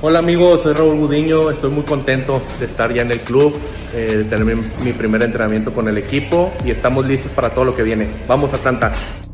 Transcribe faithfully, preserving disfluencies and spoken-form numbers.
Hola amigos, soy Raúl Gudiño, estoy muy contento de estar ya en el club, eh, de tener mi, mi primer entrenamiento con el equipo y estamos listos para todo lo que viene. ¡Vamos Atlanta!